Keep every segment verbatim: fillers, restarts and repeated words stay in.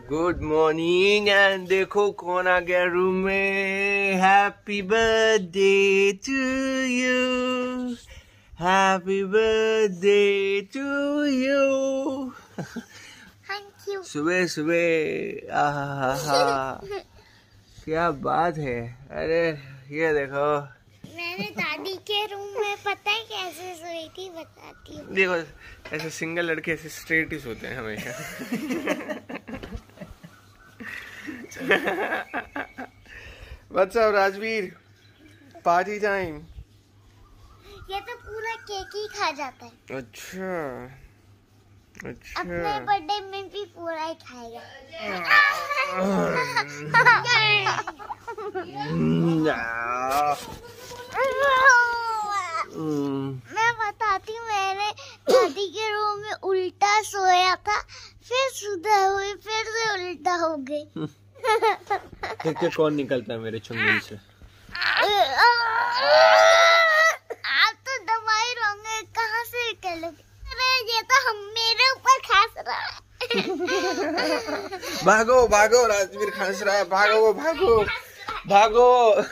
Good morning and देखो कौन आ गया रूम में। Happy birthday to you, happy birthday to you. Thank you. सुबह सुबह आहा क्या बात है। अरे ये देखो, मैंने दादी के रूम में पता है कैसे सोई थी, बताती हूँ। देखो ऐसे सिंगल लड़के ऐसे स्ट्रेट ही सोते हैं हमेशा। What's up Rajveer, party time. ये तो पूरा केक ही खा जाता है। अच्छा अच्छा, अपने बर्थडे में भी पूरा ही खाएगा। मैं बताती हूँ, मैंने दादी के रूम में उल्टा सोया था, फिर सुबह हुई, फिर से उल्टा हो गई। देख के कौन निकलता है मेरे चुंगली से। आप तो दवाई लोगे, कहाँ से निकलोगे? अरे ये तो हम मेरे ऊपर खास रहा है। भागो भागो, राजवीर खांस रहा है, भागो भागो भागो।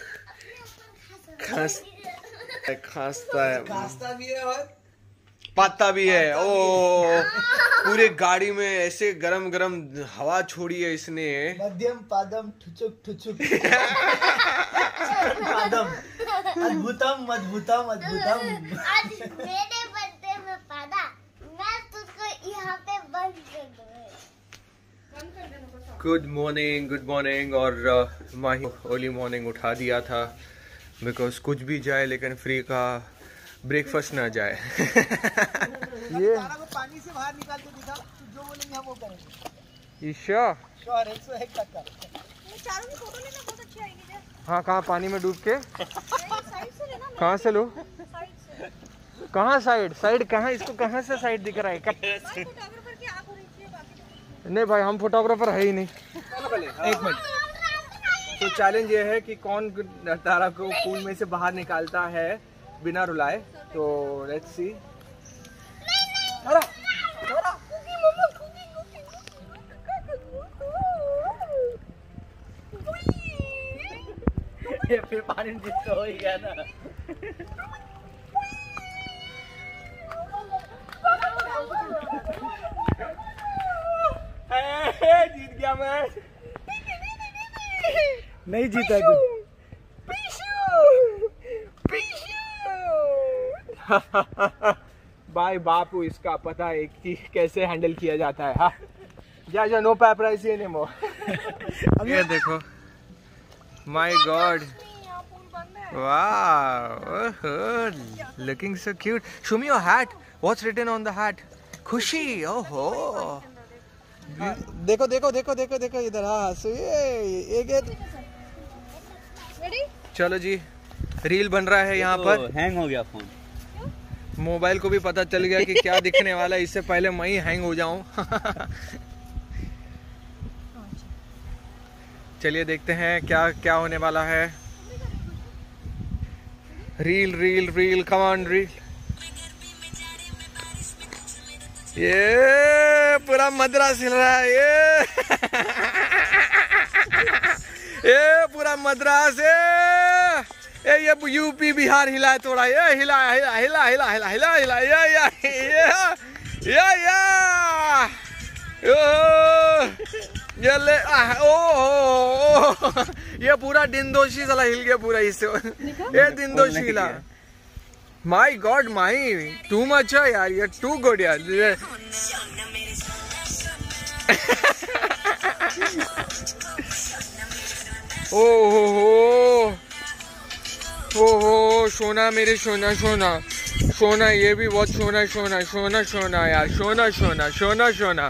खांस खांसता है, खांसता भी है और पाता भी है। ओ पूरे गाड़ी में ऐसे गरम गरम हवा छोड़ी है इसने। मध्यम पादम ठुचुक ठुचुक। पादम अद्भुतम अद्भुतम अद्भुतम। आज मेरे बर्थडे में पादा, मैं तुझको यहाँ पे बंद कर दूँगा। Good morning good morning. और uh, माही अर्ली मॉर्निंग उठा दिया था, बिकॉज कुछ भी जाए लेकिन फ्री का ब्रेकफास्ट ना जाए। ये को पानी से बाहर निकाल के दिखा, जो बोलेंगे हम वो करेंगे। ईशा श्योर एक सौ एक टक्का। चारों की फोटो लेना बहुत अच्छी आएगी। हाँ, कहाँ पानी में डूब के कहाँ से लो? कहाँ साइड साइड कहाँ? इसको कहाँ से साइड दिख रहा है? कब? नहीं भाई, हम फोटोग्राफर है ही नहीं। एक मिनट, तो चैलेंज ये है कि कौन तारा को पूल में से बाहर निकालता है बिना रुलाए। तो लेट्स सी। ये फिर पानी जिसका हो ही गया ना। जीत गया मैं। नहीं जीता तू। भाई बापू, इसका पता है कि कैसे हैंडल किया जाता है। हाँ जा जा, नो पैपराइसी एनीमोर। ये देखो, my god, wow, looking so cute. Show me your hat, what's written on the hat? Khushi. ओहो, देखो देखो देखो देखो देखो इधर। हाँ सो ये एक चलो जी, रील बन रहा है यहाँ पर। हैंग हो गया फोन। मोबाइल को भी पता चल गया कि क्या दिखने वाला है, इससे पहले मैं ही हैंग हो जाऊं। चलिए देखते हैं क्या क्या होने वाला है। Reel reel reel, come on reel. ये पूरा मद्रास हिल रहा है, ये ये पूरा मद्रास है। ये ये यूपी बिहार हिला है थोड़ा, ये हिला हिला हिला हिला हिला हिला हिला ये ये ये ये ये ले ओ, ये पूरा दिनदोशी साला हिल गया पूरा इससे। ये दिनदोशी हिला। My god Mahi, too much है यार, ये टू गुड यार। ओ हो हो ओ हो, सोना मेरे सोना सोना सोना, ये भी बहुत सोना सोना सोना सोना यार, सोना सोना सोना सोना।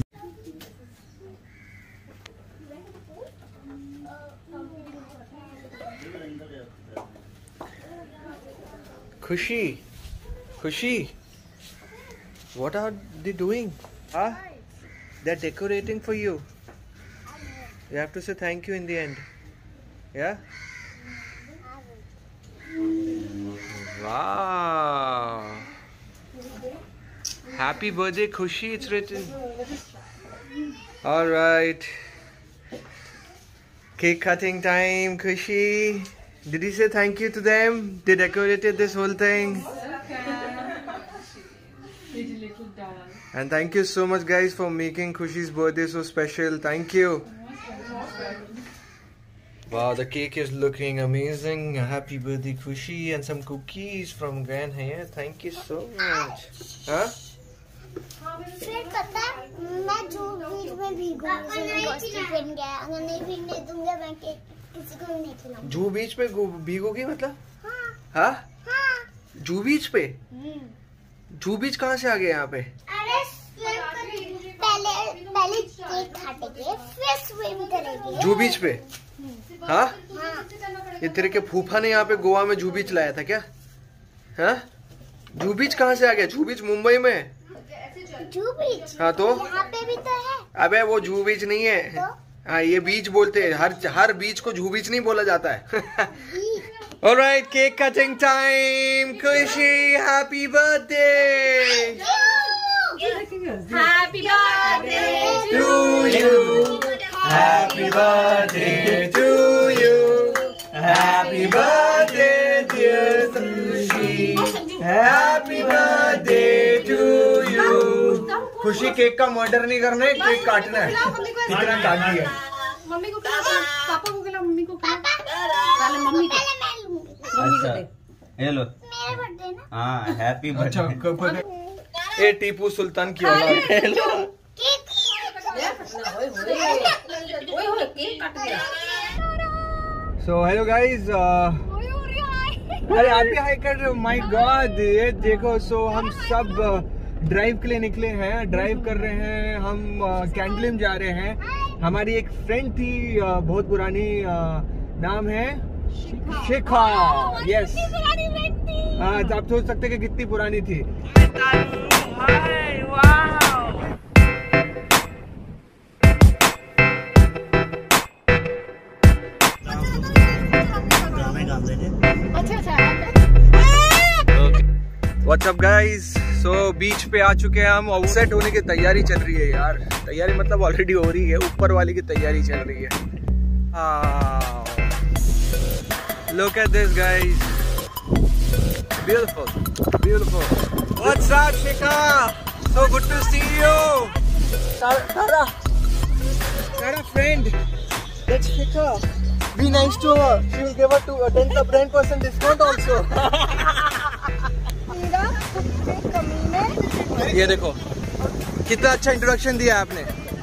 खुशी खुशी, what are they doing? Huh? They're decorating for you. You have to say thank you in the end. Yeah? Wow. Happy birthday, Khushi, it's written. All right. Cake cutting time, Khushi. Did you say thank you to them? They decorated this whole thing. And thank you so much, guys, for making Khushi's birthday so special. Thank you. Wow, the cake is looking amazing. Happy birthday, Khushi, and some cookies from Gran here. Thank you so much. Huh? फिर पता है मैं जो बीच में भीगूंगी costume पहन गया अगर नहीं भीगने दूंगा मैं किसी को नहीं खिलाऊंगा। जू बीच पे भीगोगी मतलब? हाँ हाँ? हाँ जू बीच पे? जू बीच कहाँ से आ गए यहाँ पे? अरे पहले पहले केक काटेंगे फिर स्विम करेंगे जू बीच पे? हाँ? हाँ ये तेरे के फूफा ने यहाँ पे गोवा में जू बीच लाया था क्या? हाँ? जू बीच कहाँ से आ गया? जू बीच मुंबई में? जू बीच? हाँ तो? यहाँ पे भी तो है। अबे वो जू बीच नहीं है। तो? हाँ ये बीच बोलते हैं। हर हर बीच को जू बीच नहीं बोला जाता है। Alright, cake cutting time. Khushi, happy birthday. Happy birthday To you. Happy birthday to you. Happy birthday, dear Khushi. Happy birthday to you. Khushi cake का मर्डर नहीं करना है, केक काटना है। इतना काट दिया। मम्मी को खिला, पापा को खिला, मम्मी को खिला। पहले मम्मी को। मम्मी को दे। ये लो। मेरा बर्थडे ना? हाँ, हैप्पी बर्थडे। अच्छा, कब बर्थडे? ए टीपू सुल्तान की औलाद। केक ओए ओए केक कट गया। So hello guys. अरे आप भी हाई कर रहे हो? माय गॉड, ये देखो। सो हम सब ड्राइव के लिए निकले हैं, ड्राइव कर रहे हैं हम। कैंडलिम जा रहे हैं। हमारी एक फ्रेंड थी बहुत पुरानी, नाम है शिखा। यस हाँ, तो आप सोच सकते हैं कि कितनी पुरानी थी। What's up guys? So बीच पे आ चुके हैं हम और सेट होने की तैयारी चल रही है यार। तैयारी मतलब ऑलरेडी हो रही है, ऊपर वाली की तैयारी चल रही है। Look at this guys, beautiful, beautiful. What's up Shikha? So good to see you. Tara, Tara friend, that's Shikha. Be nice to her. She will give her to a ten percent discount also. ये देखो कितना अच्छा introduction दिया आपने।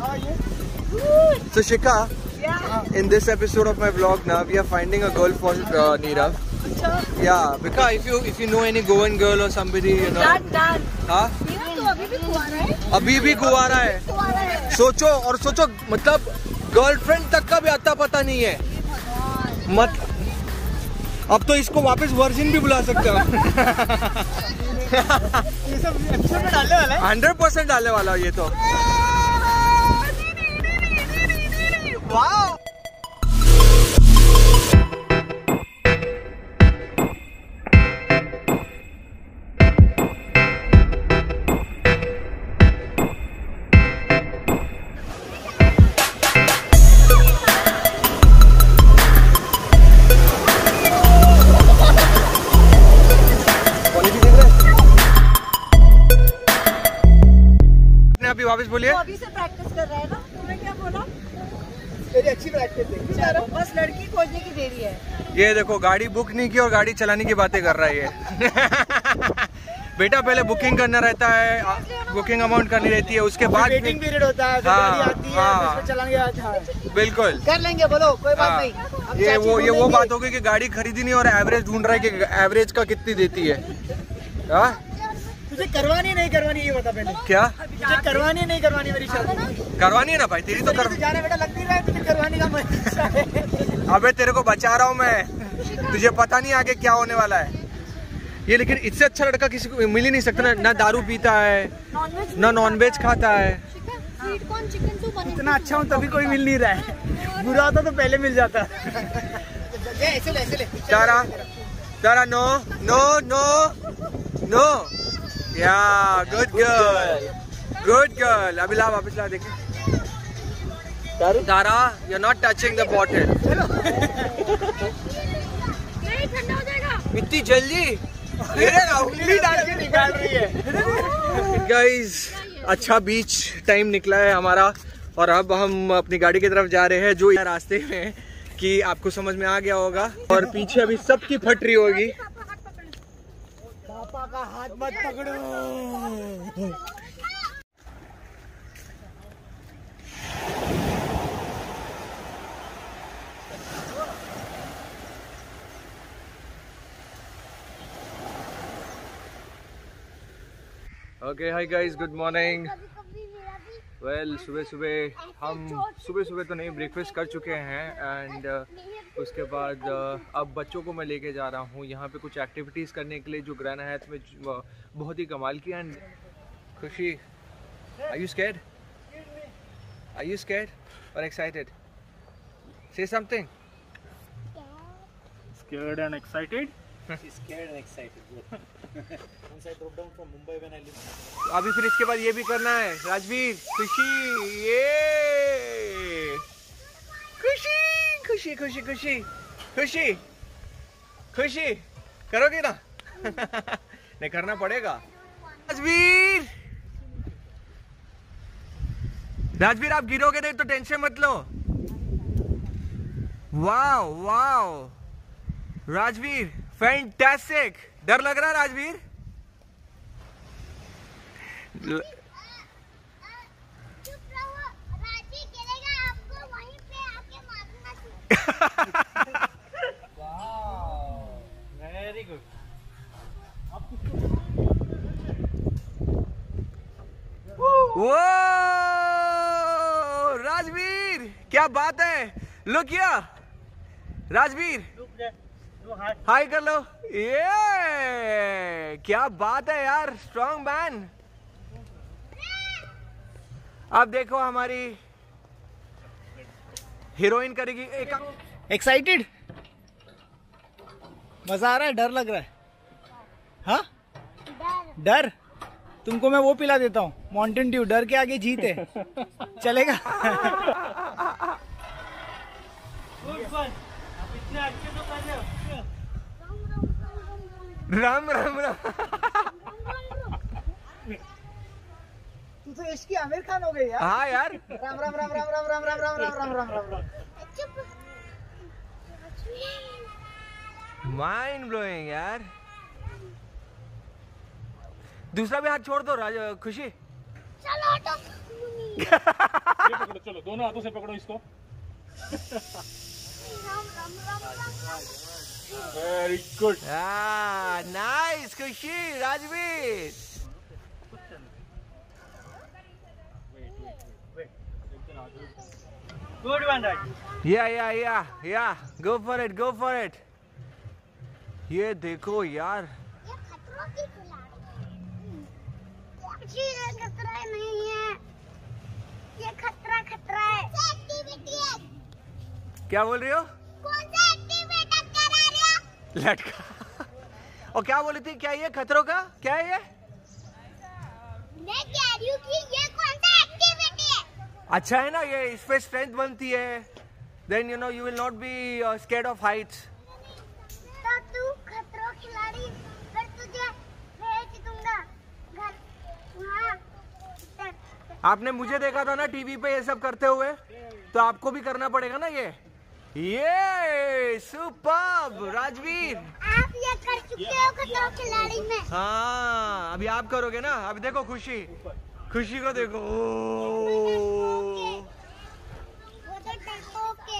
So Shikha, in this episode of my vlog now we are finding a girl for uh, Nirav. Yeah, because if you if you know any Goan girl or somebody, you know. Done, done. हाँ? तो अभी भी कुंवारा है। अभी भी कुंवारा है। कुंवारा है। सोचो और सोचो, मतलब गर्लफ्रेंड तक का भी आता पता नहीं है। मत अब तो इसको वापस वर्जिन भी बुला सकते हो। ये सब एपिसोड में डालने वाला है। हंड्रेड परसेंट डालने वाला ये तो। वाओ। अभी वापस बोलिए। अभी से प्रैक्टिस कर रहा है ना, तुमने क्या बोला? तेरी अच्छी प्रैक्टिस है। चलो बस लड़की खोजने की देरी है। ये देखो गाड़ी बुक नहीं की और गाड़ी चलाने की बातें कर रहा है ये। बेटा पहले बुकिंग करना रहता है, बुकिंग अमाउंट करनी रहती है, उसके बाद वेटिंग पीरियड होता है, फिर हाँ, गाड़ी आती है, हाँ। फिर चलाएंगे। अच्छा बिल्कुल कर लेंगे, बोलो कोई बात हाँ। नहीं। हम ये चाची वो ये वो ढूंढेंगे। बात होगी कि गाड़ी खरीदी नहीं और एवरेज ढूंढ रहा है कि एवरेज का कितनी देती है। हाँ? तुझे करवानी नहीं करवानी ये बता पहले। क्या तुझे करवानी नहीं करवानी मेरी शादी? करवानी है ना भाई, तेरी तो कर। जाने बेटा लग नहीं रहा है, तुझे करवानी का मन। अबे तेरे को बचा रहा हूँ मैं, तुझे पता नहीं आगे क्या होने वाला है ये। लेकिन इससे अच्छा लड़का किसी को मिल ही नहीं सकता ना। ना दारू पीता है, ना नॉनवेज खाता है। इतना अच्छा हूँ तभी कोई मिल नहीं रहा है। बुरा होता तो पहले मिल जाता। ऐसे ले, ऐसे ले। Tara Tara no no no no yeah good girl, good girl. अभी ला वापस ला, देखे Tara, you're not touching the bottle. नहीं ठंडा हो जाएगा। इतनी जल्दी? उंगली डाल के निकाल रही है। Guys, अच्छा बीच टाइम निकला है हमारा और अब हम अपनी गाड़ी की तरफ जा रहे हैं जो रास्ते में कि आपको समझ में आ गया होगा और पीछे अभी सबकी फटरी होगी। पापा का हाथ मत पकड़ो। Okay hi guys, good morning. Well सुबह सुबह हम सुबह सुबह तो नहीं ब्रेकफास्ट कर चुके हैं एंड uh, उसके बाद uh, अब बच्चों को मैं लेके जा रहा हूँ यहाँ पे कुछ एक्टिविटीज़ करने के लिए जो ग्रैना हैट्स में uh, बहुत ही कमाल की। And Khushi, are you scared? Are you scared और excited? Say something. Scared and excited? She's scared and excited. Once I drove down from Mumbai when I lived. अभी फिर इसके बाद ये भी करना है राजवीर। खुशी, ये खुशी खुशी खुशी खुशी खुशी खुशी करोगे ना? नहीं करना पड़ेगा। राजवीर राजवीर आप गिरोगे नहीं तो टेंशन मत लो। Wow wow Rajveer, fantastic. डर लग रहा है राजवीर? चुप रहो, राजी गिरेगा आपको वहीं पे आके मारूंगा। Wow, very good. वो राजवीर क्या बात है। लुक हियर राजवीर, हाय कर लो। ये क्या बात है यार, स्ट्रॉन्ग मैन। अब देखो हमारी हीरोइन करेगी एक। एक्साइटेड? मजा आ रहा है? डर लग रहा है? हाँ डर? तुमको मैं वो पिला देता हूँ, माउंटेन ड्यू। डर के आगे जीत है। चलेगा? राम राम राम। तू तो इसकी आमिर खान हो गई यार। हाँ यार। राम राम राम राम राम राम राम राम राम राम राम राम राम। माइंड ब्लोइंग यार। दूसरा भी हाथ छोड़ दो राज खुशी। चलो तो ये पकड़ो, चलो दोनों हाथों से पकड़ो इसको। Ram Ram Ram Ram. Very good. Nice Khushi Rajveer. Good one Raj. Yeah yeah yeah yeah go for it, go for it. ये देखो यार, ये खतरों की खिलाड़ी है। ये खतरा नहीं है, ये खतरा खतरा है। एक्टिविटी है। क्या बोल रही हो? कौन सा एक्टिविटी करा रहे हो? लटका। और क्या बोली थी? क्या ये खतरों का क्या है ये? मैं कह रही हूँ कि ये कौन सा एक्टिविटी है? अच्छा है ना, ये इसमें स्ट्रेंथ बनती है। Then you know you will not be scared of heights. तो तू खतरों खिलाड़ी, फिर तुझे भेज दूंगा घर वहाँ। आपने मुझे देखा था ना टीवी पे ये सब करते हुए, तो आपको भी करना पड़ेगा ना ये। ये सुपर्ब राजवीर। आप ये कर चुके हो खतरों खिलाड़ी में। हाँ अभी आप करोगे ना। अभी देखो खुशी, खुशी को देखो। वो तो टेम्पो के।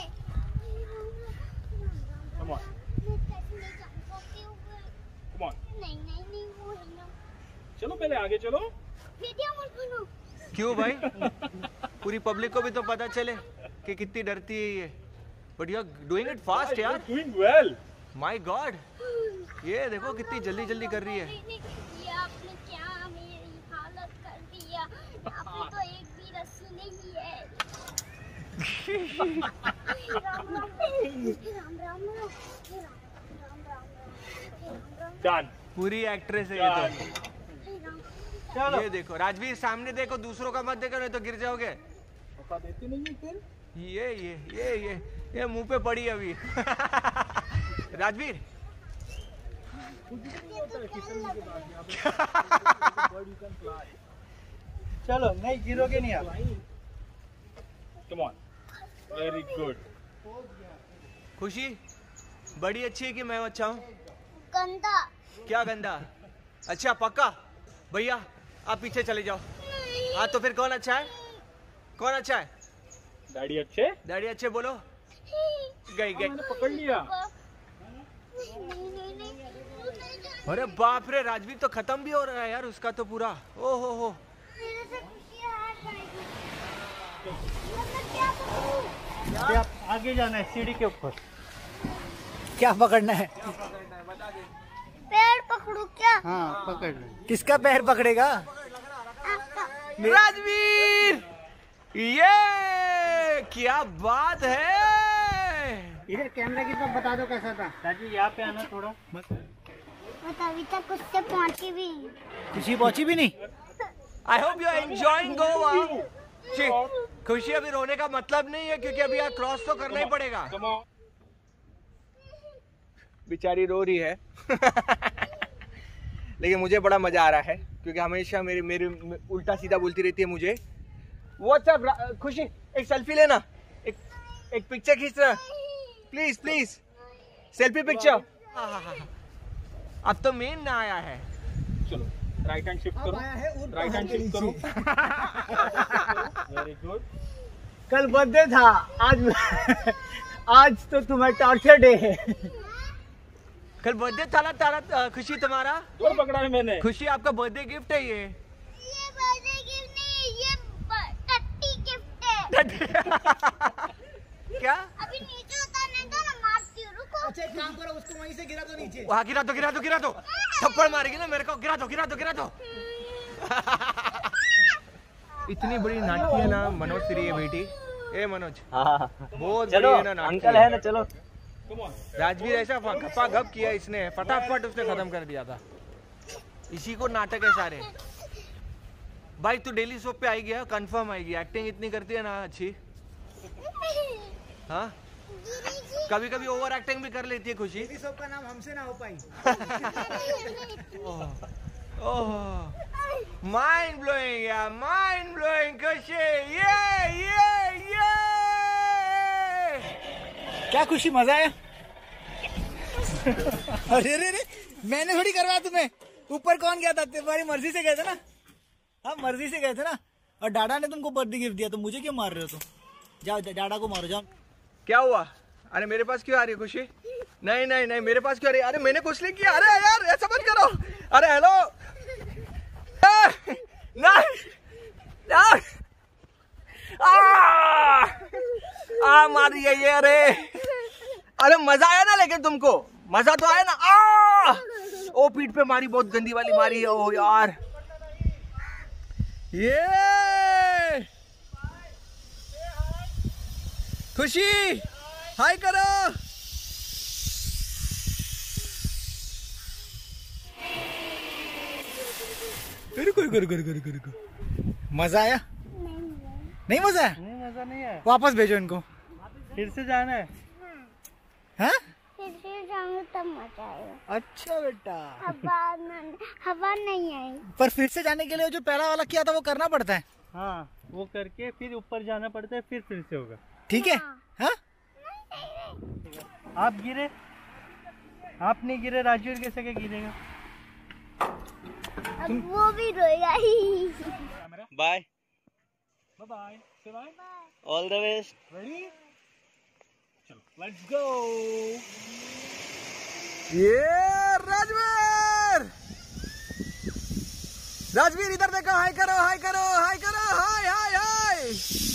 Come on, मैं कैसे नहीं जाऊंगा क्यों? come on. नहीं नहीं नहीं वो हिलो। चलो पहले आगे चलो। वीडियो मत बनो। क्यों भाई? पूरी पब्लिक को भी तो पता चले कि कितनी डरती है ये। But you are doing it fast यार। Doing well. माय गॉड, ये देखो कितनी जल्दी जल्दी कर रही है। ये आपने क्या मेरी हालत कर दिया। आपने तो एक भी रस्सी नहीं ली है। राम राम राम राम राम राम। Done. पूरी एक्ट्रेस है ये तो। चलो ये देखो राजवीर, सामने देखो, दूसरों का मत देखो नहीं तो गिर जाओगे। पापा देते नहीं है फिर। ये ये ये ये ये मुंह पे पड़ी अभी। राजवीर चलो नहीं गिरोगे नहीं आप। Come on, very good. Khushi बड़ी अच्छी है कि मैं अच्छा हूँ? गंदा। क्या गंदा? अच्छा पक्का? भैया आप पीछे चले जाओ। हाँ तो फिर कौन अच्छा है? कौन अच्छा है? डैडी अच्छे? डैडी अच्छे बोलो। गई गई। मैंने पकड़ लिया। अरे बाप रे, राजवीर तो खत्म भी हो रहा है यार उसका तो पूरा। ओ हो हो। आप आगे जाना है सीढ़ी के ऊपर। क्या पकड़ना है? पेड़ पकड़ू क्या? हाँ पकड़ ले। किसका पैर पकड़ेगा? आपका। राजवीर ये क्या बात है। इधर कैमरा की तरफ बता दो कैसा था। राजू यहाँ पे आना थोड़ा। बता अभी तक उससे पहुंची भी। खुशी पहुंची भी नहीं। I hope you are enjoying Goa. Khushi अभी रोने का मतलब नहीं है क्योंकि अभी यहाँ क्रॉस तो करना ही पड़ेगा। Come on. बेचारी रो रही है। लेकिन मुझे बड़ा मजा आ रहा है क्योंकि हमेशा मेरी मेरी उल्टा सीधा बोलती रहती है मुझे। व्हाट्सएप खुशी एक सेल्फी लेना, एक एक पिक्चर खींचना प्लीज प्लीज, सेल्फी पिक्चर। अब तो मेन ना आया है। चलो राइट हैंड शिफ्ट करो, राइट हैंड शिफ्ट करो। Very good. कल बर्थडे था, आज आज तो तुम्हें टॉर्चर डे है। कल बर्थडे था ना तारा खुशी तुम्हारा? और पकड़ा है मैंने। खुशी आपका बर्थडे गिफ्ट है ये। ये बर्थडे गिफ्ट नहीं, ये टट्टी गिफ्ट है। क्या? अभी नीचे उतरने दो ना, मारती हूँ, रुको। अच्छा एक काम करो, उसको वहीं से गिरा दो नीचे। वहाँ गिरा दो गिरा दो गिरा दो, थप्पड़ मारेगी ना मेरे को। गिरा दो गिरा दो गिरा दो। इतनी बड़ी नाटकी है ना मनोज श्री है बेटी। ए मनोज बहुत बड़ी है ना नाटकी। अंकल है ना, चलो। राजवीर ऐसा गप्पा गप किया इसने, फटाफट उसने खत्म कर दिया था। इसी को नाटक है सारे। भाई तू डेली सोप पे आई गया, कंफर्म आएगी। एक्टिंग इतनी करती है ना अच्छी। हाँ कभी कभी ओवर एक्टिंग भी कर लेती है खुशी। सब का नाम हमसे ना हो पाई। ओह माइंड ब्लोइंग यार, माइंड ब्लोइंग खुशी। ये ये ये क्या खुशी, मजा आया? अरे रे रे, मैंने थोड़ी करवाया तुम्हें। ऊपर कौन गया था? तुम्हारी मर्जी से गए थे ना। हाँ मर्जी से गए थे ना। और डाडा ने तुमको बर्थडे गिफ्ट दिया तो मुझे क्यों मार रहे हो? तो जाओ डाडा को मारो, जाओ। क्या हुआ? अरे मेरे पास क्यों आ रही है खुशी? नहीं नहीं नहीं मेरे पास क्यों आ रही है? अरे मैंने कुछ नहीं किया। अरे यार ऐसा मत करो। अरे हेलो नहीं नहीं आ, आ मार दिया ये। अरे अरे मजा आया ना, लेकिन तुमको मजा तो आया ना। आ ओ पीठ पे मारी, बहुत गंदी वाली मारी है। ओ यार ये खुशी हाय करो। रुको रुको रुको रुको रुको रुको। मजा आया? नहीं मजा आया? नहीं मजा नहीं है। वापस भेजो इनको। फिर से जाना है। हाँ फिर से जाऊंगी तब मजा आएगा। अच्छा बेटा। हवा न, हवा नहीं आई। पर फिर से जाने के लिए जो पहला वाला किया था वो करना पड़ता है। हाँ वो करके फिर ऊपर जाना पड़ता है, फिर फिर से होगा। ठीक है। हाँ आप गिरे, आप नहीं गिरे, राजवीर कैसे क्या गिरेगा? अब वो भी रोएगा ही। बाय बाय बाय, से bye. All the best. Ready? चलो लेट्स गो। ये राजवीर राजवीर इधर देखो, हाय करो हाय करो हाय करो हाय हाय हाय।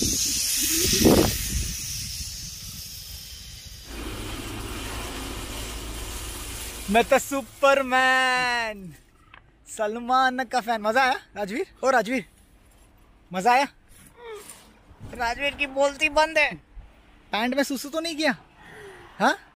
मैं तो सुपरमैन सलमान का फैन। मजा आया राजवीर? ओ राजवीर मजा आया? राजवीर की बोलती बंद है। पैंट में सुसु तो नहीं किया? हाँ